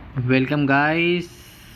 Welcome guys.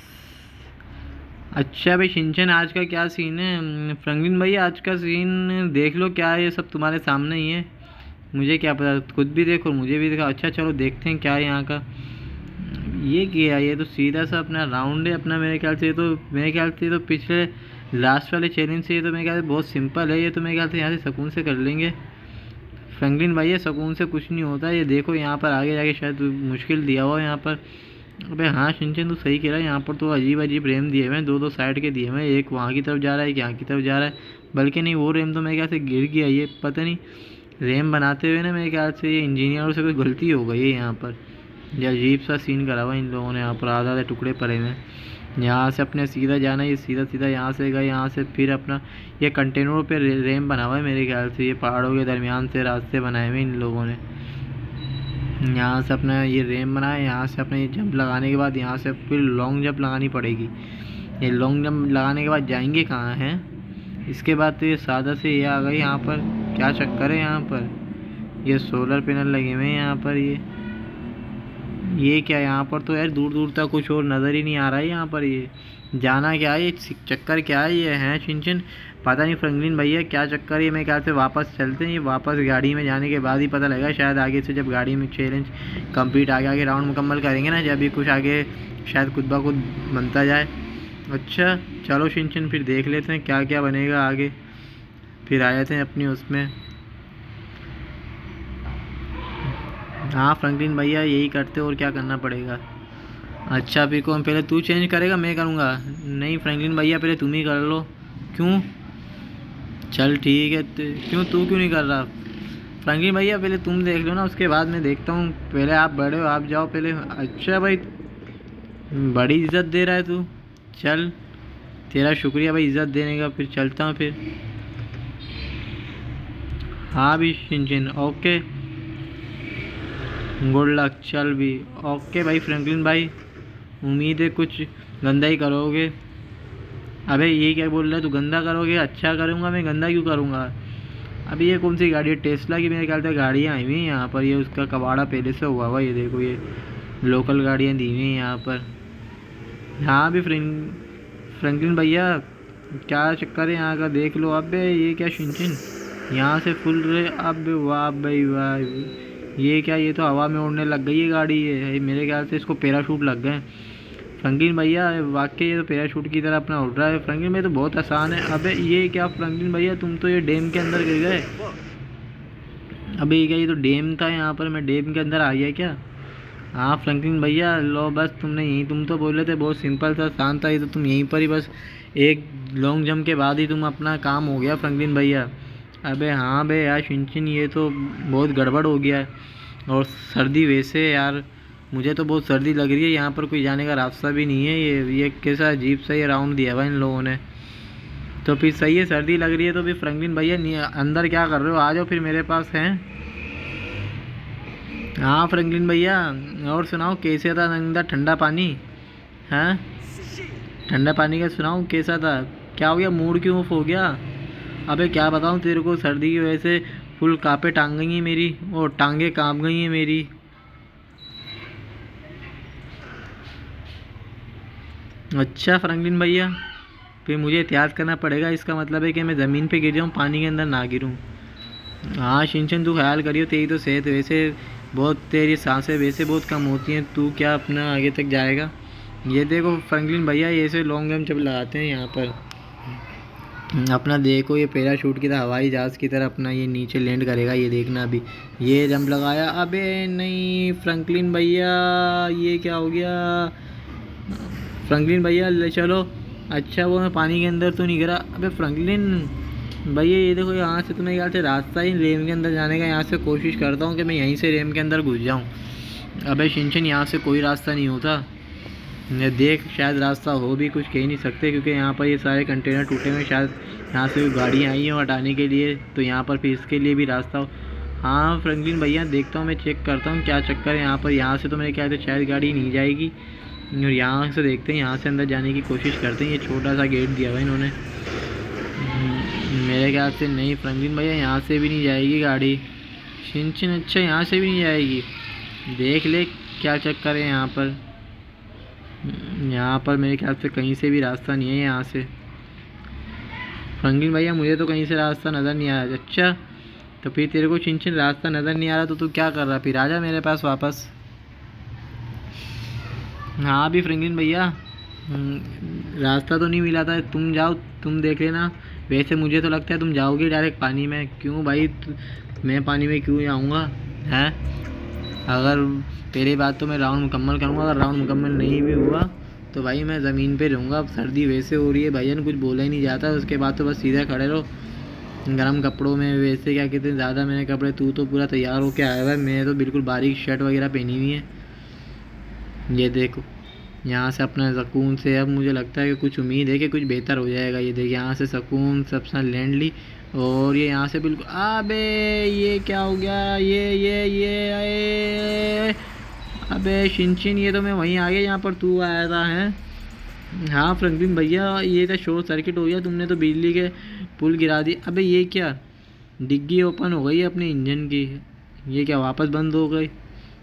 अच्छा भाई Shinchan, आज का क्या सीन है? फ्रैंकलिन भाई आज का सीन देख लो, क्या है ये सब तुम्हारे सामने ही है। मुझे क्या पता, खुद भी देखो मुझे भी देखो। अच्छा चलो देखते हैं क्या है यहाँ का। ये क्या है? ये तो सीधा सा अपना राउंड है अपना। मेरे ख्याल से ये तो पिछले लास्ट वाले चैलेंज से ये तो मेरे ख्याल से बहुत सिंपल है। ये तो मेरे ख्याल से यहाँ से सुकून से कर लेंगे फ्रैंकलिन भैया। सुकून से कुछ नहीं होता। ये देखो यहाँ पर आगे जाके शायद मुश्किल दिया हुआ है यहाँ पर। अबे हाँ शिनचैन, तू सही कह रहा है। यहाँ पर तो अजीब अजीब रेम दिए हुए हैं, दो दो साइड के दिए हुए हैं। एक वहाँ की तरफ जा रहा है, एक यहाँ की तरफ जा रहा है। बल्कि नहीं, वो रेम तो मेरे ख्याल से गिर गया। ये पता नहीं, रेम बनाते हुए ना मेरे ख्याल से ये इंजीनियरों से कोई गलती हो गई है यहाँ पर। ये अजीब सा सीन करा हुआ इन लोगों ने। यहाँ पर आधा आधे टुकड़े पड़े हुए हैं। यहाँ से अपने सीधा जाना है, ये सीधा सीधा यहाँ से गए। यहाँ से फिर अपना ये कंटेनरों पे रेम बना हुआ है मेरे ख्याल से। ये पहाड़ों के दरमियान से रास्ते बनाए हुए इन लोगों ने। यहाँ से अपना ये रेम बना है। यहाँ से अपने ये जंप लगाने के बाद यहाँ से फिर लॉन्ग जंप लगानी पड़ेगी। ये लॉन्ग जंप लगाने के बाद जाएंगे कहाँ हैं? इसके बाद तो ये सादा से ये आ गई यहाँ पर। क्या चक्कर है यहाँ पर? ये सोलर पैनल लगे हुए हैं यहाँ पर। ये क्या है यहाँ पर? तो यार दूर दूर तक कुछ और नज़र ही नहीं आ रहा है यहाँ पर। ये जाना क्या है? ये चक्कर क्या है ये है शिनचैन? पता नहीं फ्रैंकलिन भैया क्या चक्कर है। मेरे ख्याल से वापस चलते हैं। ये वापस गाड़ी में जाने के बाद ही पता लगेगा शायद। आगे से जब गाड़ी में चैलेंज कंप्लीट आगे आगे राउंड मुकम्मल करेंगे ना, जब भी कुछ आगे शायद खुद ब खुद बनता जाए। अच्छा चलो शिनचैन, फिर देख लेते हैं क्या क्या बनेगा आगे। फिर आ जाते हैं अपनी उसमें। हाँ फ्रैंकलिन भैया यही करते और क्या करना पड़ेगा। अच्छा फिर कौन पहले? तू चेंज करेगा मैं करूँगा? नहीं फ्रैंकलिन भैया पहले तुम ही कर लो। क्यों? चल ठीक है। क्यों नहीं कर रहा? फ्रैंकलिन भैया पहले तुम देख लो ना, उसके बाद मैं देखता हूँ। पहले आप बड़े हो, आप जाओ पहले। अच्छा भाई, बड़ी इज्जत दे रहा है तू। चल तेरा शुक्रिया भाई इज्जत देने का। फिर चलता हूँ फिर। हाँ भी शिनचैन, ओके गुड लक। चल भी ओके भाई फ्रैंकलिन भाई, उम्मीद है कुछ गंदा ही करोगे। अबे ये क्या बोल रहा है तू? गंदा करोगे? अच्छा करूँगा मैं, गंदा क्यों करूँगा? अभी ये कौन सी गाड़ी है? टेस्ला की मेरे ख्याल से गाड़ियाँ आई हुई हैं यहाँ पर। ये उसका कबाड़ा पहले से हुआ हुआ। ये देखो ये लोकल गाड़ियाँ दी हुई हैं यहाँ पर। हाँ भी फ्रैंकलिन भैया क्या चक्कर है यहाँ का? देख लो। अब ये क्या शिनचैन, यहाँ से फुल रे। अब वाह भाई वाह, ये क्या? ये तो हवा में उड़ने लग गई है गाड़ी। ये मेरे ख्याल से इसको पैराशूट लग गए फ्रैंकलिन भैया। वाकई ये तो पैराशूट की तरह अपना उड़ रहा है फ्रैंकलिन भैया। तो बहुत आसान है। अबे ये क्या फ्रैंकलिन भैया, तुम तो ये डैम के अंदर गिर गए। अबे ये क्या? ये तो डैम था यहाँ पर, मैं डैम के अंदर आ गया क्या? हाँ फ्रैंकलिन भैया लो बस, तुमने यहीं, तुम तो बोले थे बहुत सिंपल था, आसान था। ये तो तुम यहीं पर ही बस एक लॉन्ग जंप के बाद ही तुम अपना काम हो गया फ्रैंकलिन भैया। अबे हाँ बे यार शिनचैन, ये तो बहुत गड़बड़ हो गया है। और सर्दी वैसे यार, मुझे तो बहुत सर्दी लग रही है। यहाँ पर कोई जाने का रास्ता भी नहीं है। ये कैसा अजीब सा ये राउंड दिया हुआ इन लोगों ने। तो फिर सही है, सर्दी लग रही है तो फिर फ्रैंकलिन भैया अंदर क्या कर रहे हो? आ जाओ फिर मेरे पास हैं। हाँ फ्रैंकलिन भैया, और सुनाओ कैसे था नंदा ठंडा पानी? हाँ ठंडा पानी का सुनाओ कैसा था? क्या हो गया? मूड क्यों ऑफ हो गया? अबे क्या बताऊँ तेरे को, सर्दी की वजह से फुल कांपे टांग गई हैं मेरी, और टांगे कांप गई हैं मेरी। अच्छा फ्रैंकलिन भैया, फिर मुझे एहतियात करना पड़ेगा। इसका मतलब है कि मैं ज़मीन पे गिर जाऊँ, पानी के अंदर ना गिरूँ। हाँ शिनचैन तू ख्याल करियो, तेरी तो सेहत वैसे बहुत, तेरी सांसें वैसे बहुत कम होती हैं। तू क्या अपना आगे तक जाएगा? ये देखो फ्रैंकलिन भैया, ये ऐसे लॉन्ग जंप जब लगाते हैं यहाँ पर अपना, देखो ये पैराशूट की तरह, हवाई जहाज़ की तरह अपना ये नीचे लैंड करेगा। ये देखना अभी, ये जंप लगाया। अबे नहीं फ्रैंकलिन भैया, ये क्या हो गया? फ्रैंकलिन भैया ले चलो। अच्छा वो मैं पानी के अंदर तो नहीं गिरा? अबे फ्रैंकलिन भैया ये देखो, यहाँ से तो मेरे ख्याल से रास्ता ही रेम के अंदर जाने का। यहाँ से कोशिश करता हूँ कि मैं यहीं से रेम के अंदर घुस जाऊँ। अबे शिनचैन यहाँ से कोई रास्ता नहीं होता। ये देख शायद रास्ता हो भी, कुछ कह ही नहीं सकते क्योंकि यहाँ पर ये सारे कंटेनर टूटे हुए। शायद यहाँ से गाड़ियाँ आई हैं हटाने के लिए, तो यहाँ पर फिर इसके लिए भी रास्ता हो। हाँ फ्रैंकलिन भैया देखता हूँ, मैं चेक करता हूँ क्या चक्कर है यहाँ पर। यहाँ से तो मेरे ख्याल से शायद गाड़ी नहीं जाएगी, और यहाँ से देखते हैं, यहाँ से अंदर जाने की कोशिश करते हैं। ये छोटा सा गेट दिया हुआ है इन्होंने, मेरे ख्याल से नहीं फ्रैंकलिन भैया यहाँ से भी नहीं जाएगी गाड़ी। शिनचैन अच्छा यहाँ से भी नहीं जाएगी? देख ले क्या चक्कर है यहाँ पर। यहाँ पर मेरे ख्याल से कहीं से भी रास्ता नहीं है यहाँ से। फ्रैंकलिन भैया मुझे तो कहीं से रास्ता नज़र नहीं आ रहा। अच्छा तो फिर तेरे को चिन रास्ता नज़र नहीं आ रहा तो तू क्या कर रहा, फिर आजा मेरे पास वापस। हाँ भी फ्रैंकलिन भैया, रास्ता तो नहीं मिला था, तुम जाओ तुम देख लेना। वैसे मुझे तो लगता है तुम जाओगे डायरेक्ट पानी में। क्यों भाई, मैं पानी में क्यों जाऊँगा हैं? अगर पहली बात तो मैं राउंड मुकम्मल करूँगा, अगर राउंड मुकम्मल नहीं भी हुआ तो भाई मैं ज़मीन पे रहूँगा। अब सर्दी वैसे हो रही है भाईजान, कुछ बोला ही नहीं जाता। उसके बाद तो बस सीधा खड़े रहो गर्म कपड़ों में। वैसे क्या कहते हैं, ज़्यादा मैंने कपड़े, तू तो पूरा तैयार होके आया हुआ है, मैं तो बिल्कुल बारीक शर्ट वगैरह पहनी हुई है। ये देखो यहाँ से अपना सुकून से, अब मुझे लगता है कि कुछ उम्मीद है कि कुछ बेहतर हो जाएगा। ये देखिए यहाँ से सुकून से अपना लैंड ली और ये यहाँ से बिल्कुल, अबे ये क्या हो गया, ये अबे शिनचिन, ये तो मैं वहीं आ गया यहाँ पर तू आया था हैं। हाँ फ्रैंकलिन भैया ये तो शॉर्ट सर्किट हो गया, तुमने तो बिजली के पुल गिरा दी। अबे ये क्या, डिग्गी ओपन हो गई अपने इंजन की, ये क्या वापस बंद हो गई।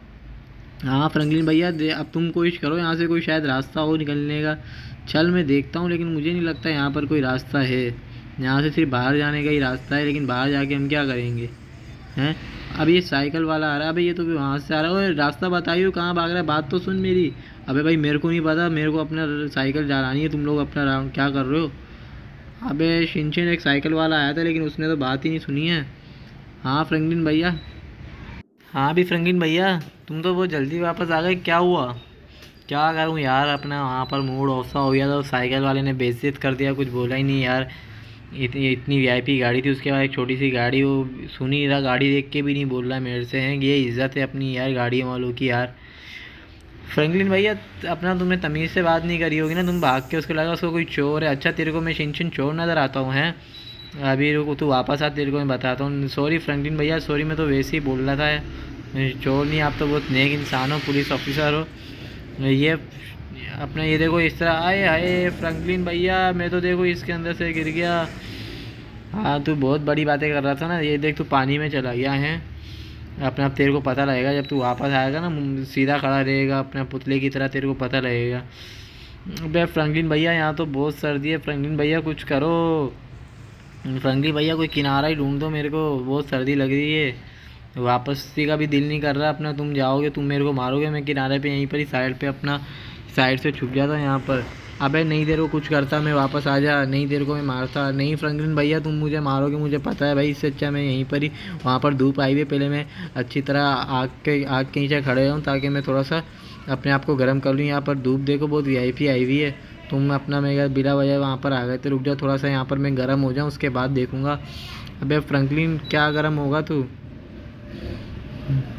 हाँ फ्रैंकलिन भैया अब तुम कोशिश करो यहाँ से कोई शायद रास्ता हो निकलने का। चल मैं देखता हूँ, लेकिन मुझे नहीं लगता यहाँ पर कोई रास्ता है। यहाँ से सिर्फ बाहर जाने का ही रास्ता है, लेकिन बाहर जाके हम क्या करेंगे हैं। अब ये साइकिल वाला आ रहा है, अबे ये तो भी वहाँ से आ रहा है। ओए रास्ता बताइए कहाँ भाग रहा है, बात तो सुन मेरी। अबे भाई मेरे को नहीं पता, मेरे को अपना साइकिल चलानी है, तुम लोग अपना राउंड क्या कर रहे हो। अबे शिनचिन एक साइकिल वाला आया था लेकिन उसने तो बात ही नहीं सुनी है। हाँ फ्रैंकलिन भैया, हाँ भी फ्रैंकलिन भैया तुम तो बहुत जल्दी वापस आ गए, क्या हुआ। क्या करूँ यार, अपना वहाँ पर मूड ऑफ सा हो गया था, साइकिल वाले ने बेइज्जत कर दिया, कुछ बोला ही नहीं यार। इतनी वीआईपी गाड़ी थी, उसके बाद एक छोटी सी गाड़ी, वो सुन ही रहा, गाड़ी देख के भी नहीं बोल रहा मेरे से। हैं ये इज़्ज़त है अपनी यार गाड़ी वालों की यार। फ्रैंकलिन भैया अपना तुमने तमीज़ से बात नहीं करी होगी ना, तुम भाग के उसको लगा उसको कोई चोर है। अच्छा तेरे को मैं शिनचिन चोर नज़र आता हूँ हैं। अभी रुको तू वापस आ, तेरे को मैं बताता हूँ। सॉरी फ्रैंकलिन भैया सॉरी, मैं तो वैसे ही बोल रहा था, चोर नहीं, आप तो बहुत नेक इंसान हो, पुलिस ऑफिसर हो। ये अपना ये देखो इस तरह, आए हाय फ्रैंकलिन भैया मैं तो देखो इसके अंदर से गिर गया। हाँ तू बहुत बड़ी बातें कर रहा था ना, ये देख तू पानी में चला गया है। अपने आप तेरे को पता लगेगा जब तू वापस आएगा ना, सीधा खड़ा रहेगा अपने पुतले की तरह, तेरे को पता लगेगा। अबे फ्रैंकलिन भैया यहाँ तो बहुत सर्दी है, फ्रैंकलिन भैया कुछ करो। फ्रैंकलिन भैया कोई किनारा ही ढूंढ दो मेरे को, बहुत सर्दी लग रही है, वापसी का भी दिल नहीं कर रहा अपना। तुम जाओगे तुम मेरे को मारोगे, मैं किनारे पे यहीं पर ही साइड पे अपना साइड से छुप जाता यहाँ पर। अबे नहीं देर को कुछ करता मैं वापस आ जा, नहीं देर को मैं मारता। नहीं फ्रैंकलिन भैया तुम मुझे मारोगे मुझे पता है भाई, इससे अच्छा मैं यहीं पर ही, वहाँ पर धूप आई हुई है, पहले मैं अच्छी तरह आग के नीचे खड़े रहूँ ताकि मैं थोड़ा सा अपने आप को गर्म कर लूँ। यहाँ पर धूप देखो बहुत वीआईपी आई हुई है, तुम अपना मेरा बिना वजह वहाँ पर आ गए थे। रुक जाओ थोड़ा सा यहाँ पर मैं गर्म हो जाऊँ उसके बाद देखूँगा। अबे फ्रैंकलिन क्या गर्म होगा तू।